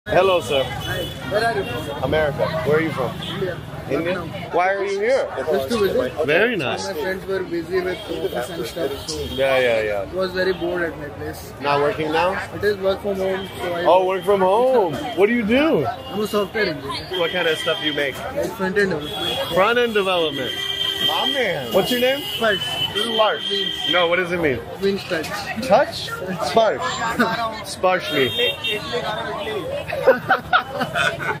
Hello, sir. Hi. Where are you from? America. Where are you from? India. India? Lucknow. Why are you here? Just to visit. Very nice. My friends were busy with office and stuff, so Yeah. I was very bored at my place. Not working now? It is work from home, so I Work from home. What do you do? I'm a software engineer. What kind of stuff do you make? Like front-end development. Front-end development. My man. What's your name? Sparsh. Sparsh. No, what does it mean? Means touch. Touch? Sparsh. Sparsh me.